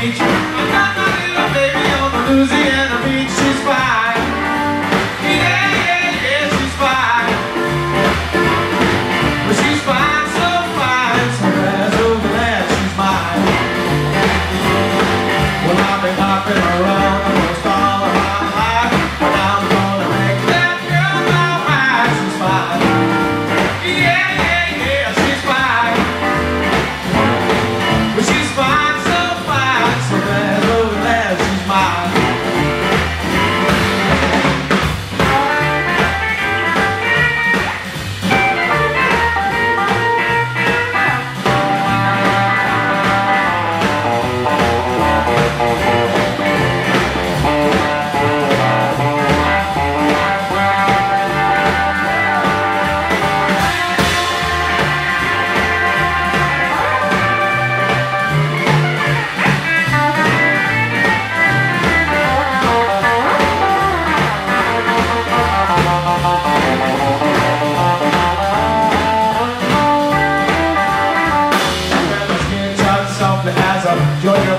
beach. I got my little baby on the Louisiana beach. She's fine. Yeah, yeah, yeah, she's fine. Well, she's fine, so fine. So glad, she's mine. Well, I've been hopping around almost all of my life, but I'm gonna make that girl my wife. She's fine. Yeah, yeah, yeah, she's fine. Well, she's fine, so fine. So glad, she's mine. As a Georgia